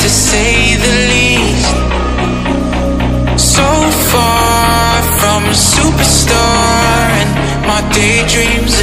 say the least. So far from a superstar, and my daydreams